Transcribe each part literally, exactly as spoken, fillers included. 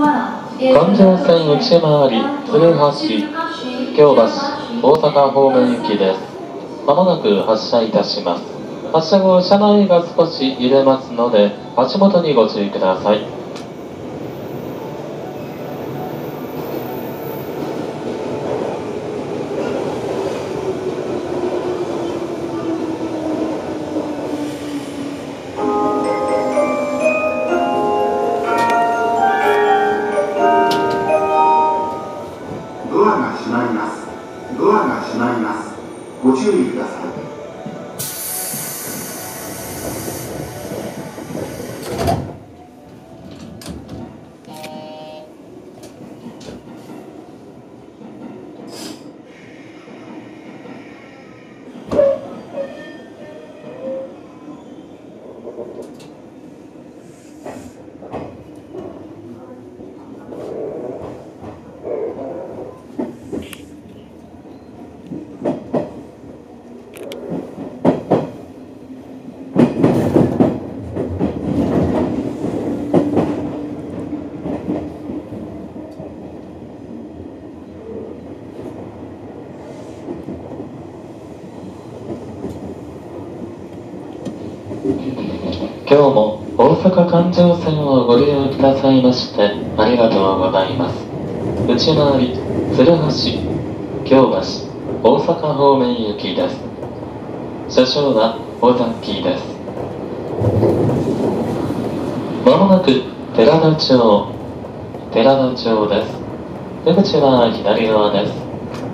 環状線内回り鶴橋、京橋、大阪方面行きです。まもなく発車いたします。発車後、車内が少し揺れますので、足元にご注意ください。 ドアが閉まります。ドアが閉まります。ご注意ください。今日も大阪環状線をご利用くださいましてありがとうございます。内回り鶴橋、京橋、大阪方面行きです。車掌は尾崎です。まもなく寺田町、寺田町です。出口は左側です。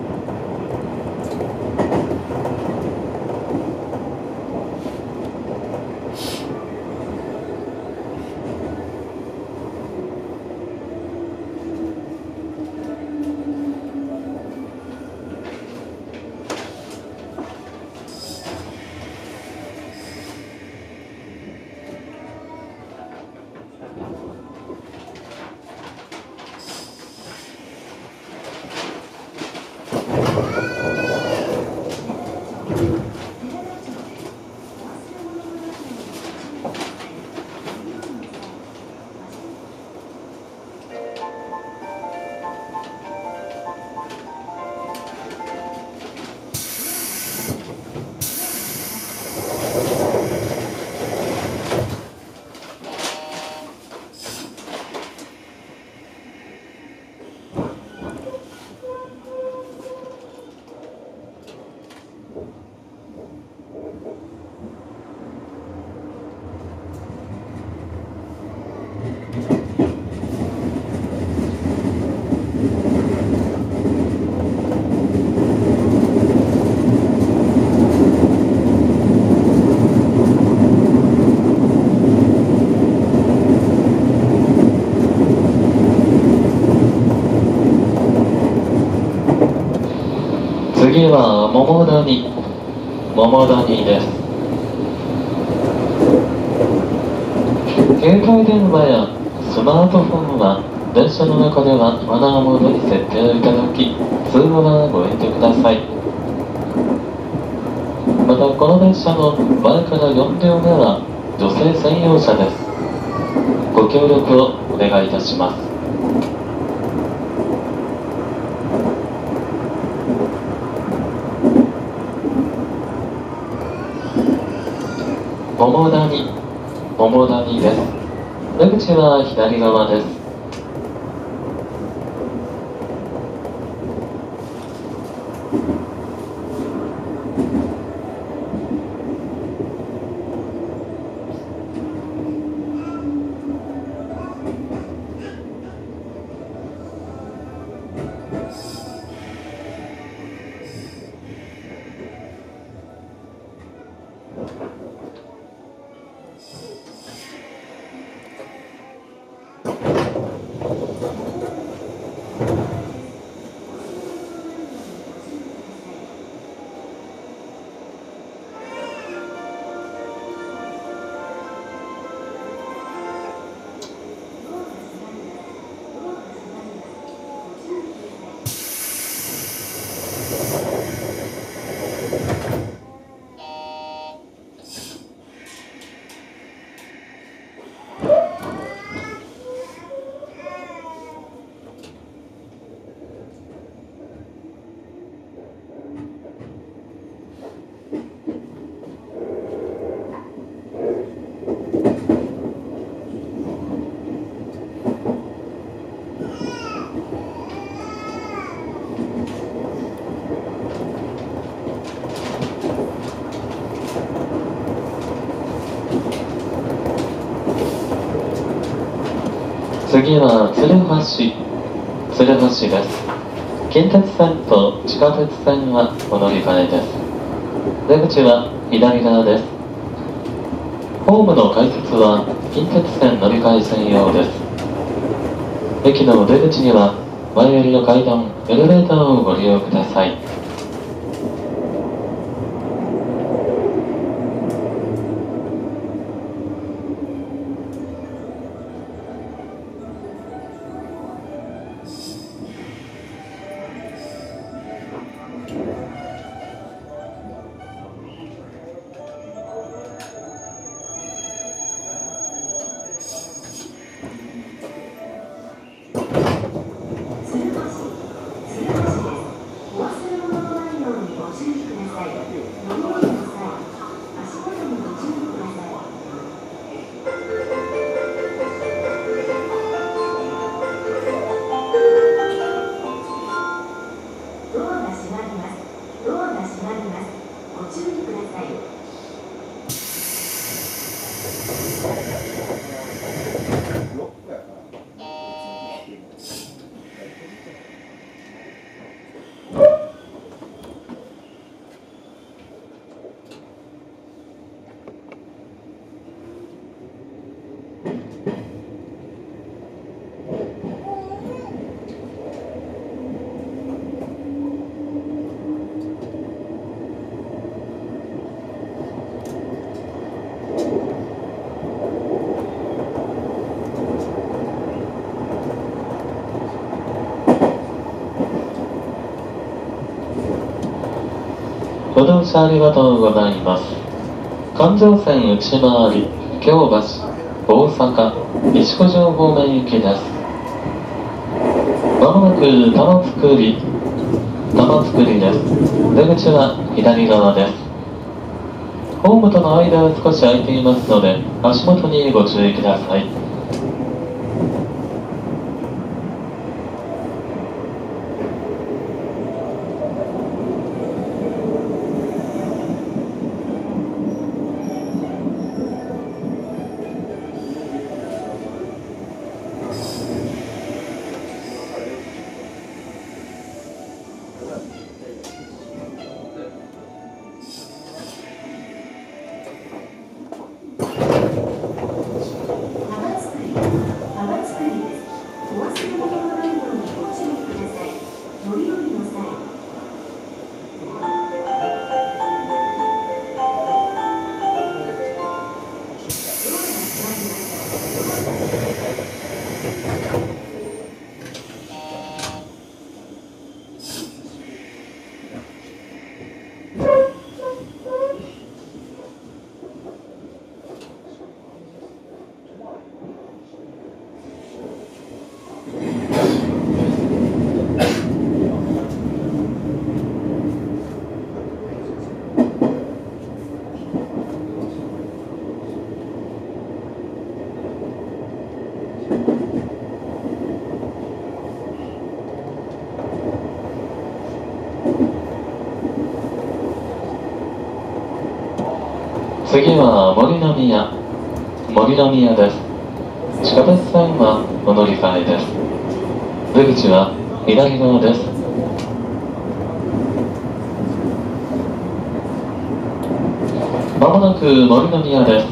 次は桃谷、桃谷です。携帯電話やスマートフォンは電車の中ではマナーモードに設定をいただき、通話はご遠慮ください。またこの電車の前からよん両目は女性専用車です。ご協力をお願いいたします。桃谷、桃谷です。出口は左側です。 次は鶴橋鶴橋です。近鉄線と地下鉄線はお乗り換えです。出口は左側です。ホームの改札は近鉄線乗り換え専用です。駅の出口には前寄りの階段、エレベーターをご利用ください。ご乗車ありがとうございます。環状線内回り、京橋、大阪、西九条方面行きです。まもなく玉造り、玉造りです。出口は左側です。ホームとの間は少し空いていますので、足元にご注意ください。次は森の宮、森の宮です。地下鉄線はお乗り換えです。出口は左側です。まもなく森の宮です。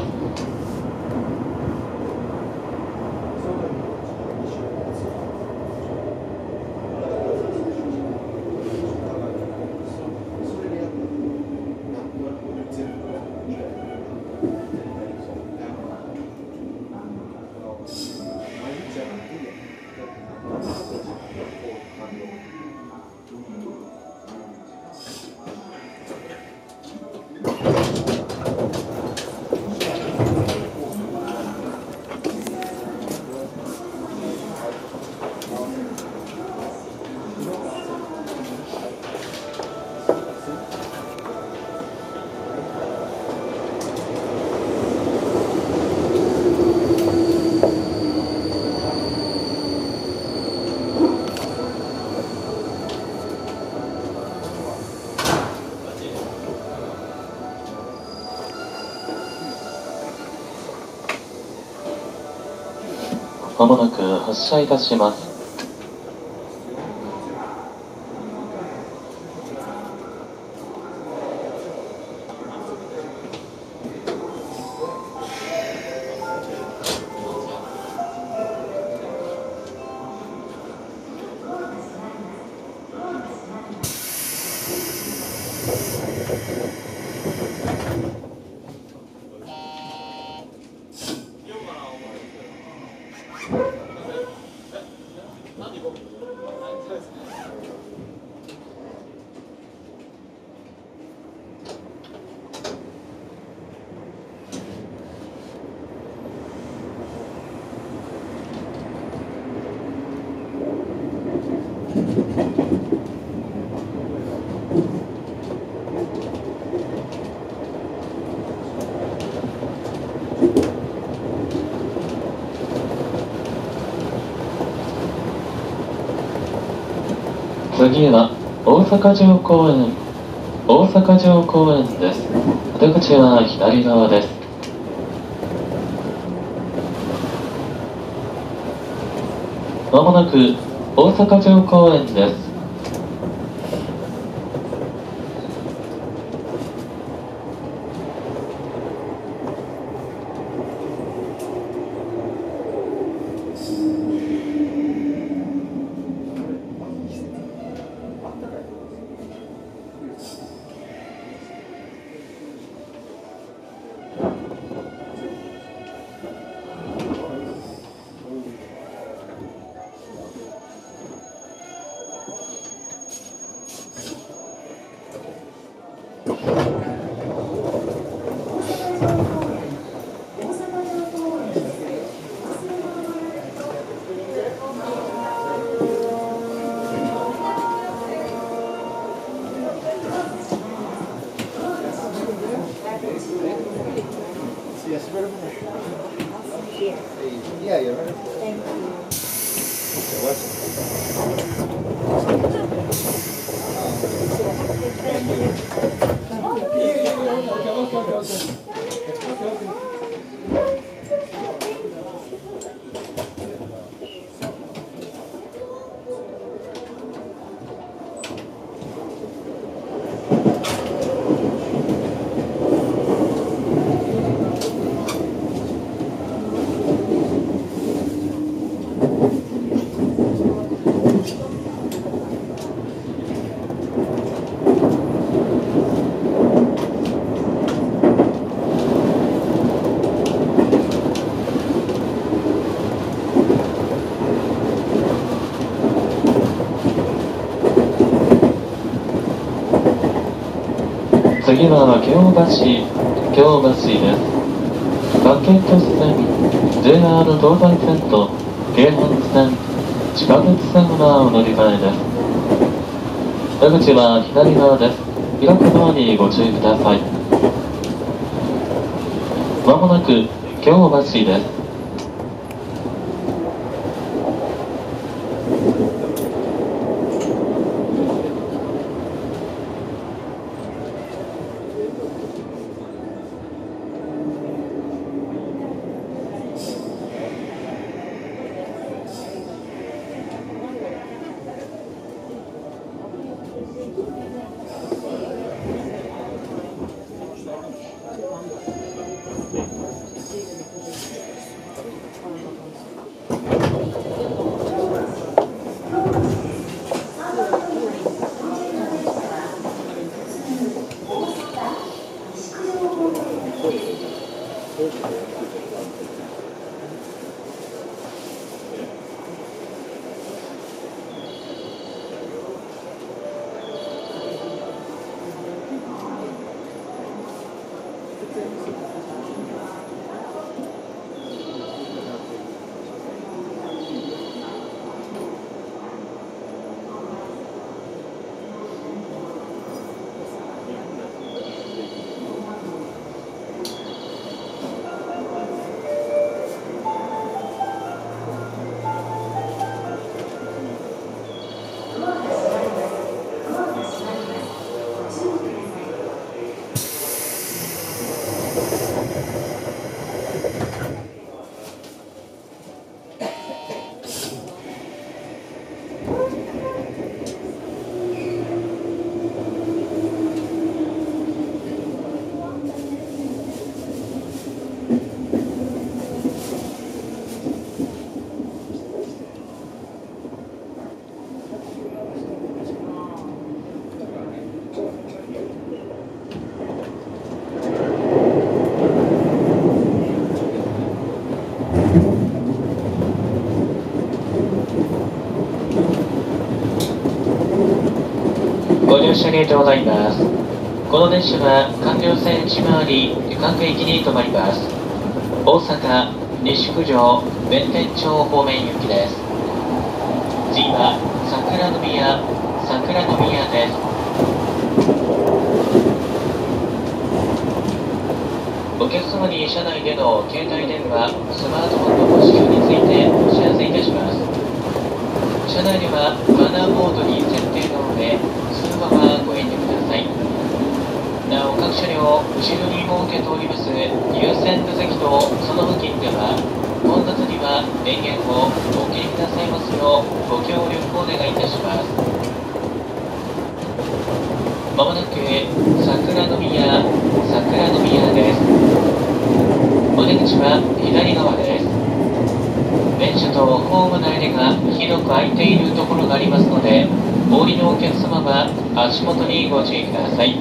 まもなく発車いたします。次は大阪城公園、大阪城公園です。出口は左側です。まもなく大阪城公園です。 Yeah, you're right. Thank you. 次は京橋、京橋です。バケット線、ジェイアール 東西線と京阪線、地下鉄線はお乗り換えです。出口は左側です。開くドアにご注意ください。まもなく京橋です。 ご乗車ありがとうございます。この電車は環状線内回り各駅に停まります。大阪西九条弁天町方面行きです。次は桜宮桜宮です。お客様に車内での携帯電話、スマートフォンのご使用についてお知らせいたします。車内ではマナーモードに設定の上、そのままご遠慮ください。なお、各車両、後ろに設けております優先座席とその付近では、混雑には電源をお切りくださいますようご協力をお願いいたします。まもなく桜宮桜宮です。お出口は左側です。電車とホームの間が広く空いているところがありますので、お降りのお客様は足元にご注意ください。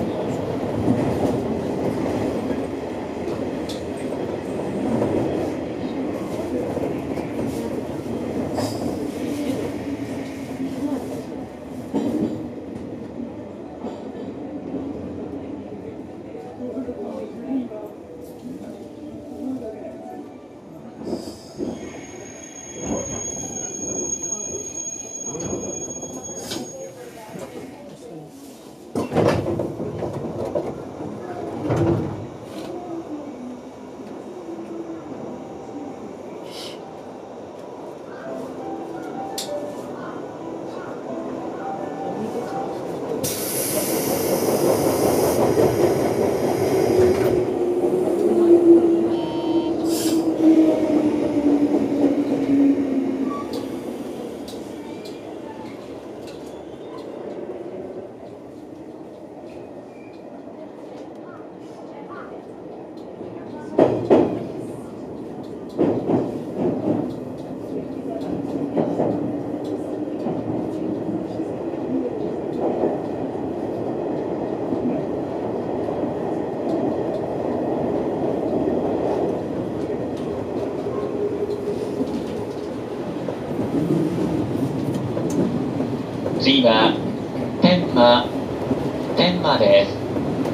次は天満天満です。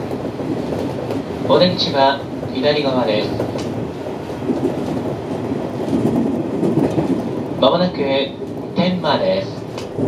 お出口は左側です。まもなく天満です。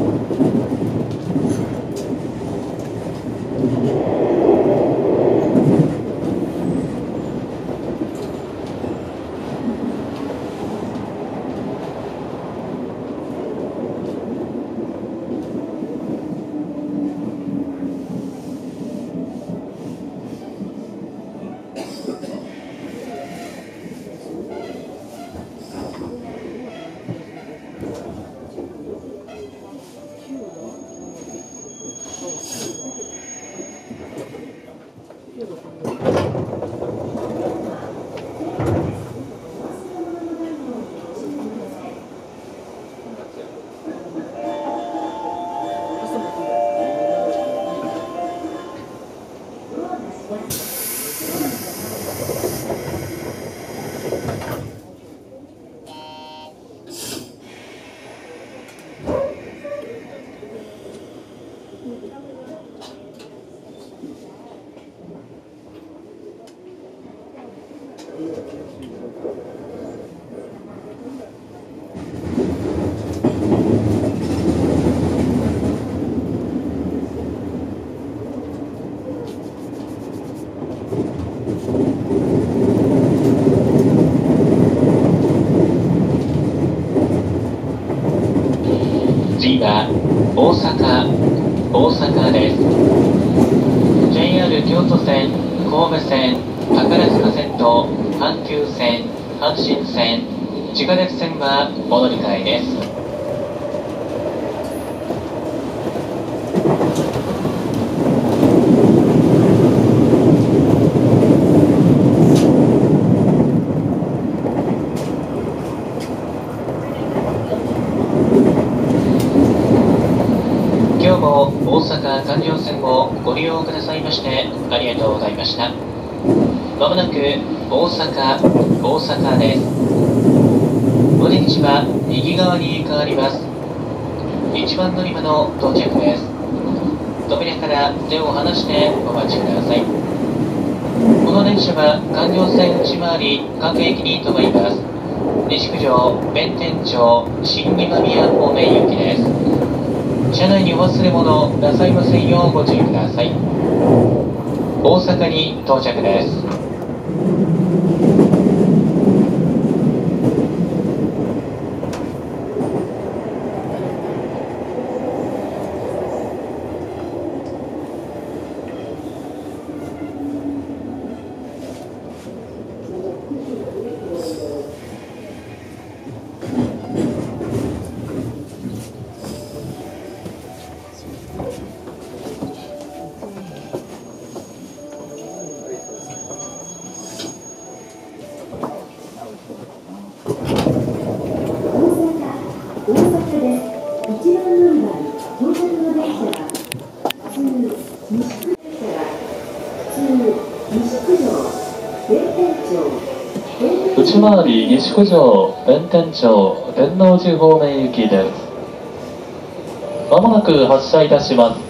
次は大阪大阪です。 ジェイアール 京都線、神戸線、宝塚線と阪急線、阪神線、地下鉄線はお乗り換えです。今日も大阪環状線をご利用くださいましてありがとうございました。まもなく大阪大阪です。お出口は右側に変わります。いちばん乗り場の到着です。 扉から手を離してお待ちください。この電車は環状線内回り各駅に停まります。西九条、弁天町、新今宮方面行きです。車内にお忘れ物なさいませんようご注意ください。大阪に到着です。 内回り西九条、弁天町、天王寺方面行きです。まもなく発車いたします。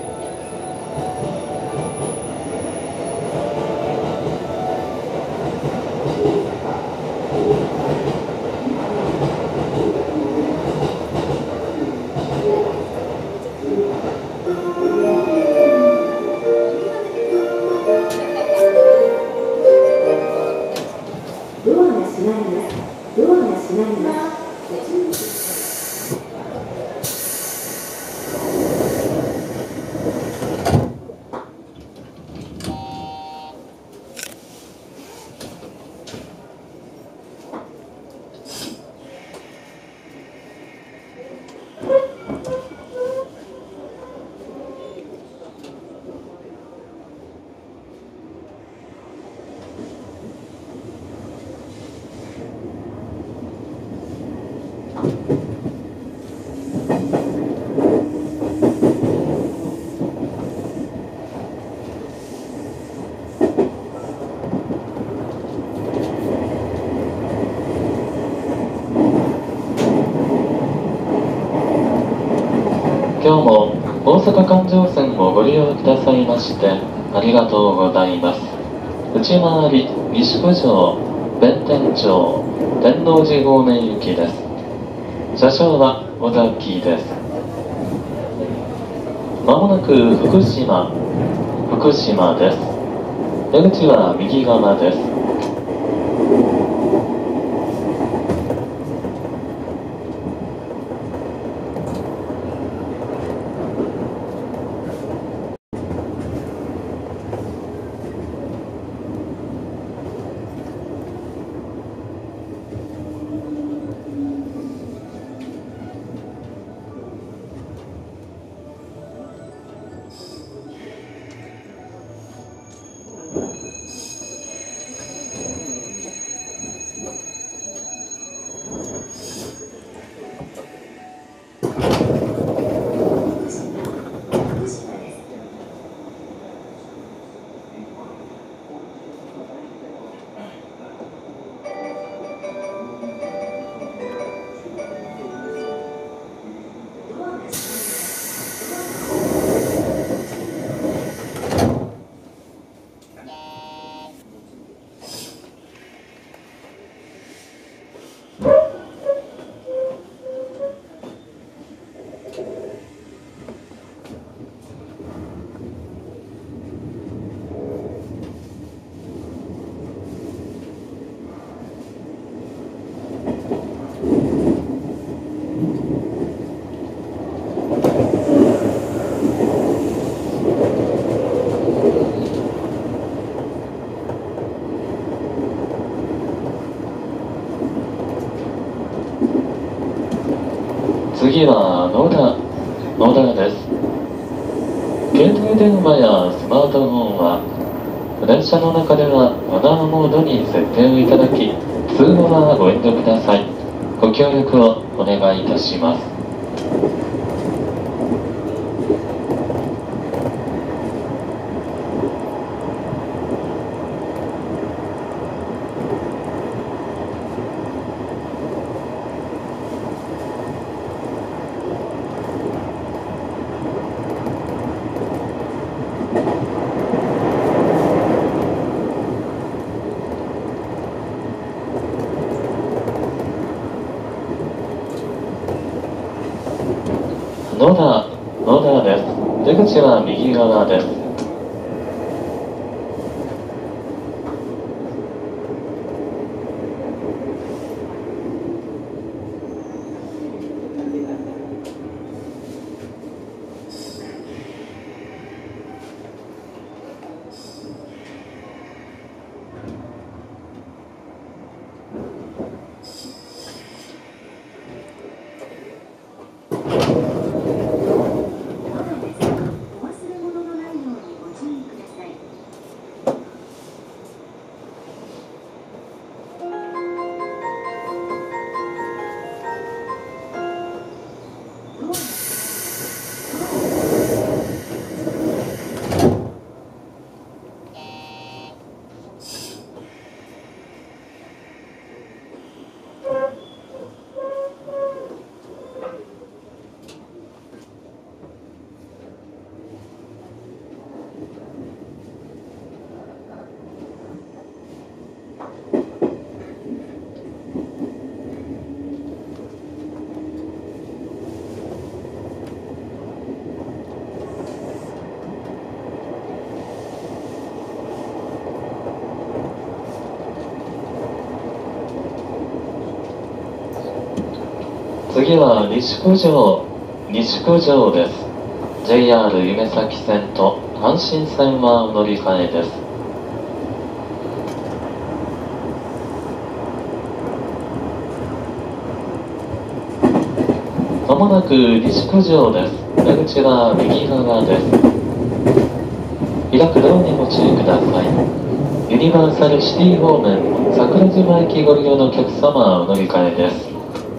今日も大阪環状線をご利用くださいましてありがとうございます。内回り西九条、弁天町、天王寺方面行きです。車掌は小崎です。まもなく福島、福島です。出口は右側です。次は野田、野田です。携帯電話やスマートフォンは電車の中ではマナーモードに設定をいただき、通話はご遠慮ください。ご協力をお願いいたします。 野田野田です。出口は右側です。次は西九条西九条です。 ジェイアール 夢崎線と阪神線はお乗り換えです。まもなく西九条です。出口は右側です。開くドアにご注意ください。ユニバーサルシティ方面桜島駅ご利用のお客様はお乗り換えです。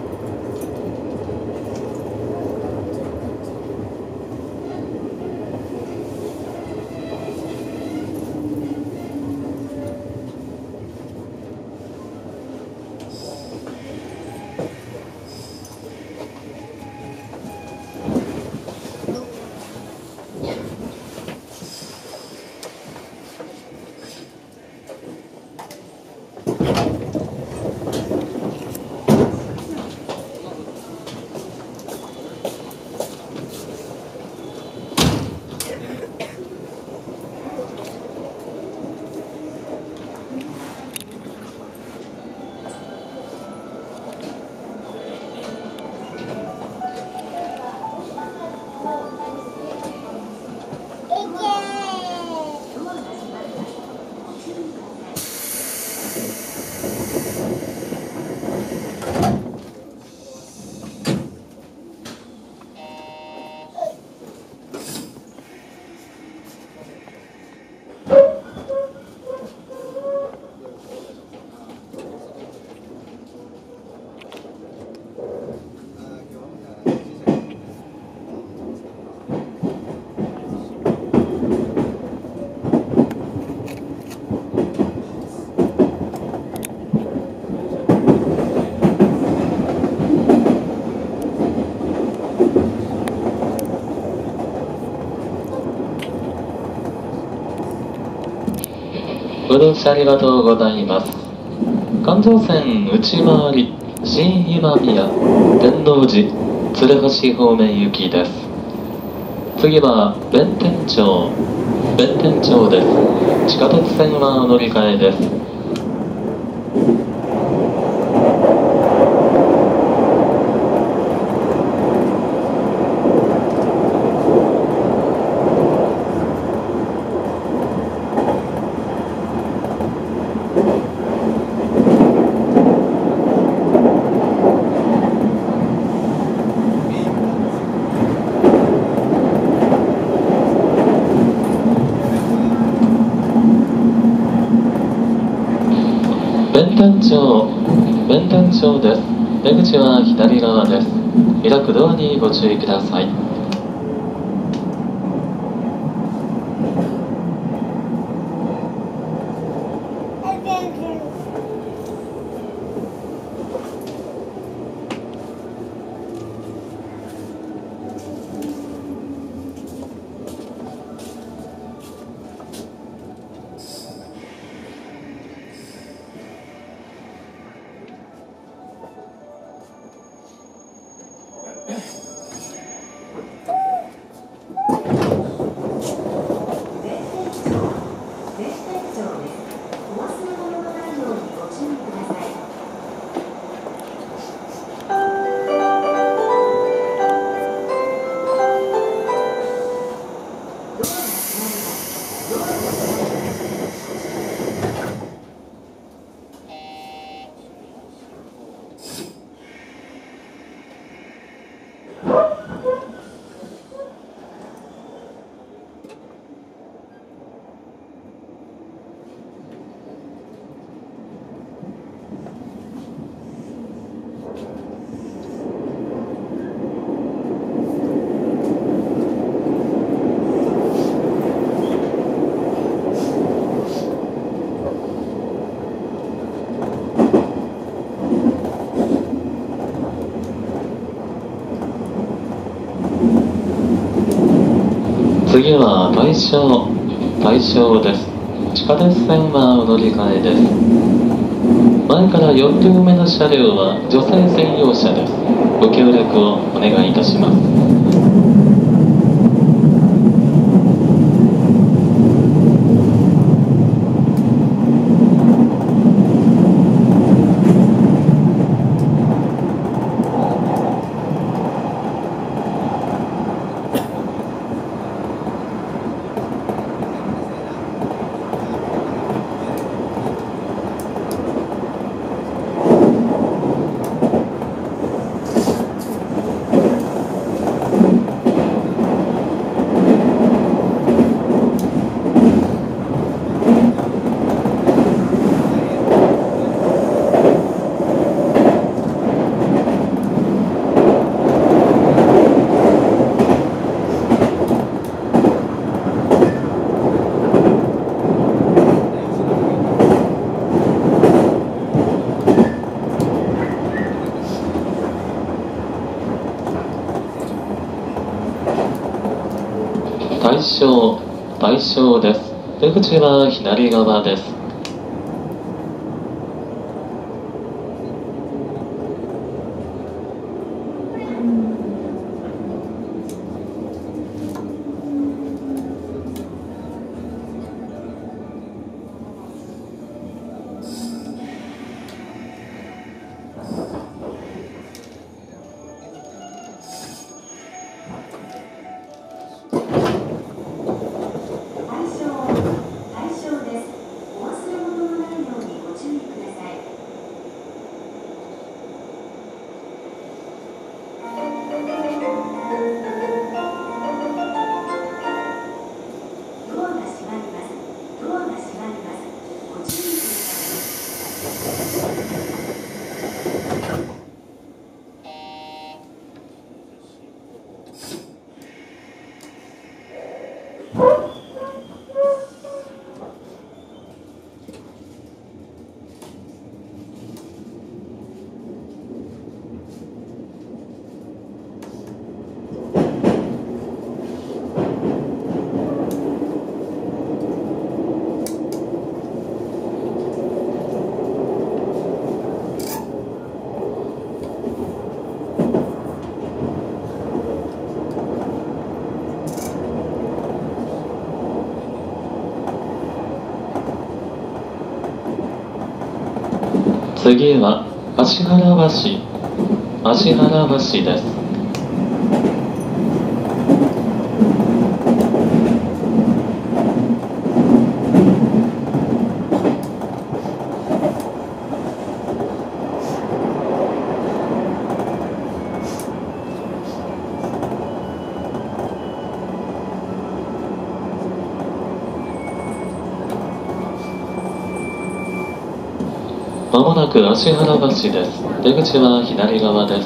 ご乗車ありがとうございます。環状線内回り新今宮天王寺鶴橋方面行きです。次は弁天町弁天町です。地下鉄線はお乗り換えです。弁天町弁天町です。出口は左側です。開くドアにご注意ください。 次は大正大正です。地下鉄線はお乗り換えです。前からよん両目の車両は女性専用車です。ご協力をお願いいたします。大正大正です。出口は左側です。次は芦原橋芦原橋です。まもなく芦原橋です。出口は左側です。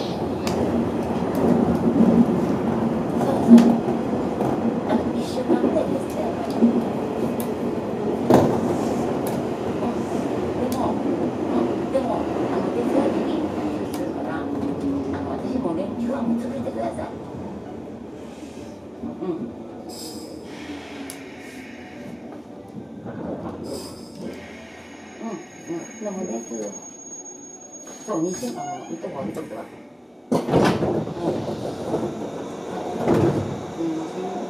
でも熱、そう、にしゅうかんもいとこ置いとくわ。うん。すいません。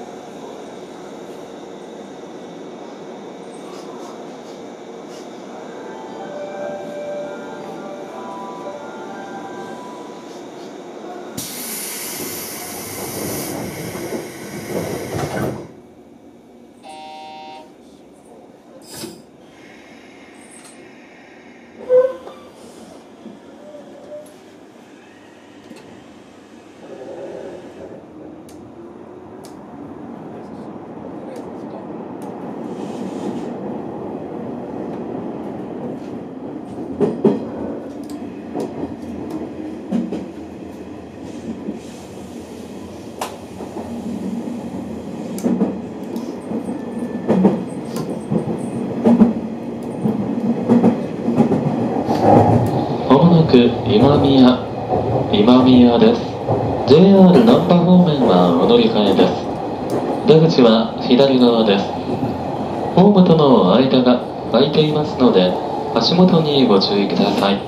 今宮今宮です。 ジェイアール 難波方面はお乗り換えです。 出口は左側です。ホームとの間が空いていますので、足元にご注意ください。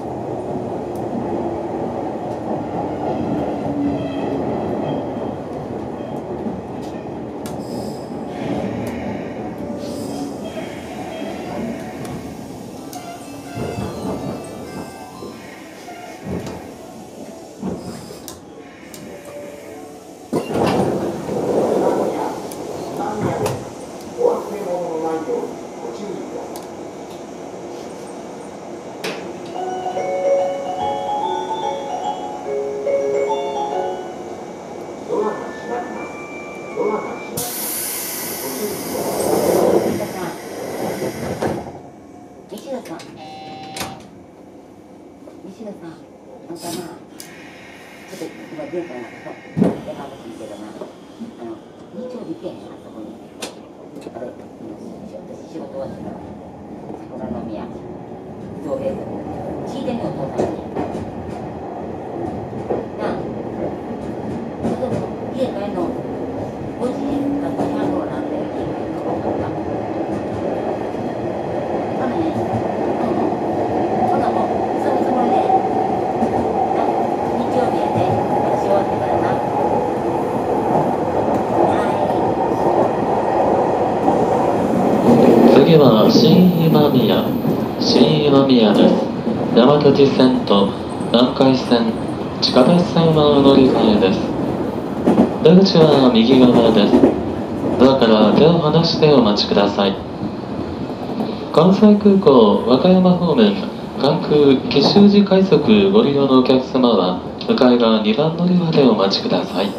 次は新今宮、新今宮です。大和路線と南海線、地下鉄線は乗り換えです。出口は右側です。ドアから手を離してお待ちください。関西空港和歌山方面関空紀州路快速ご利用のお客様は向かい側にばん乗り場でお待ちください。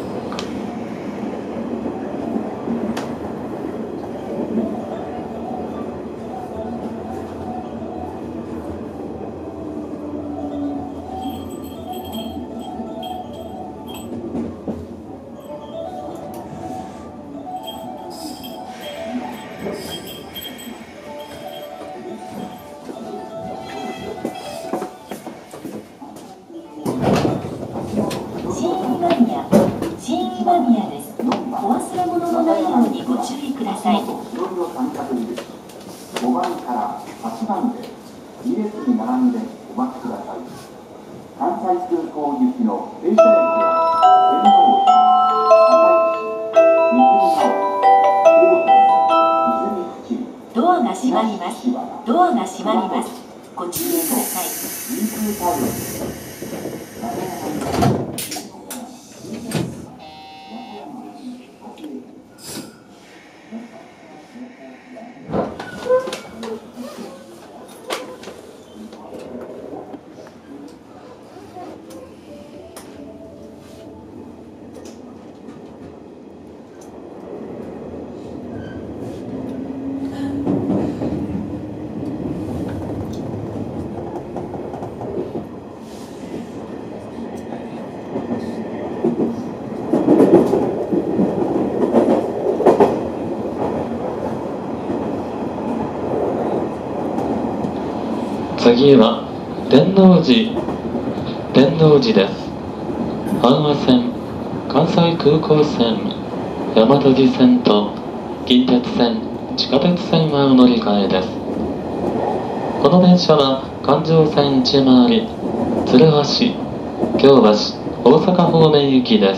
次は天王寺、天王寺です。阪和線、関西空港線、大和路線と近鉄線、地下鉄線は乗り換えです。この電車は環状線内回り、鶴橋、京橋、大阪方面行きです。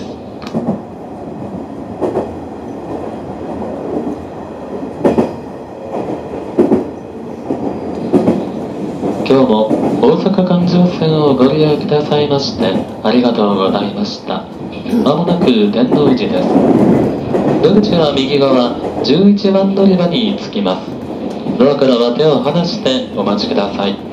今日も大阪環状線をご利用くださいましてありがとうございました。まもなく天王寺です。出口は右側じゅういちばん乗り場に着きます。ドアからは手を離してお待ちください。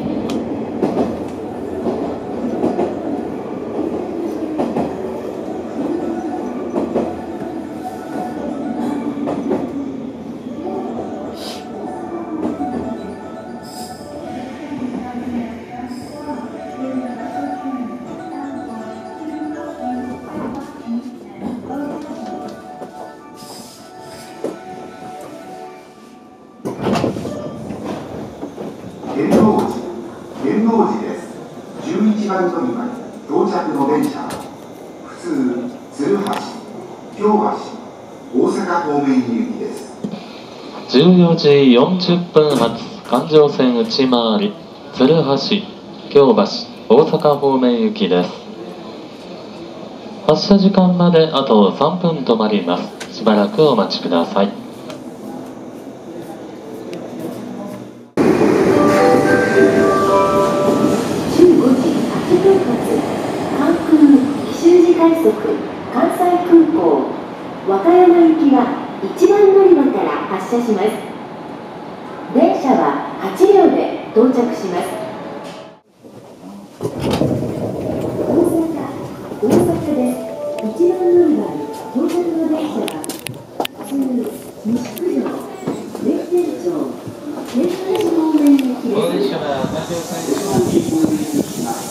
到着の電車、普通、鶴橋、京橋、 大阪方面行きです。 じゅうよじよんじゅっぷん発環状線内回り鶴橋、京橋、大阪方面行きです。発車時間まであとさんぷん止まります。しばらくお待ちください。 じゅうごじはっぷん発関空西宇治快速関西空港和歌山行きはいちばん乗り場から発車します。電車ははちびょうで到着します。大阪、大阪です。いちばん乗り場に到着の電車は普通西九条、弁天町、天満市方面行きです。 この列車は環状線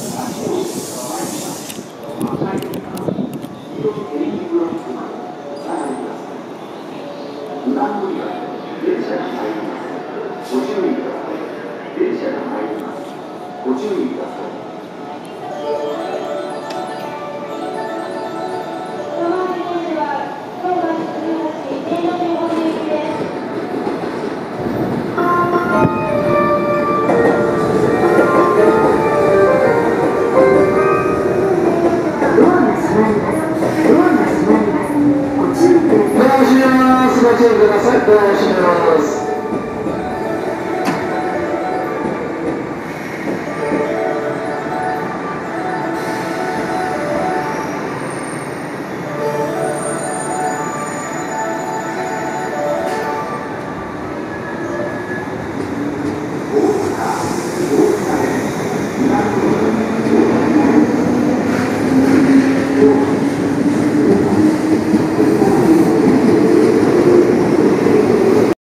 ご注意ください。 ドアが閉まります。ドアが閉まります。ご注意ください。 ドアを閉めます。ご注意ください。ドアを閉めます。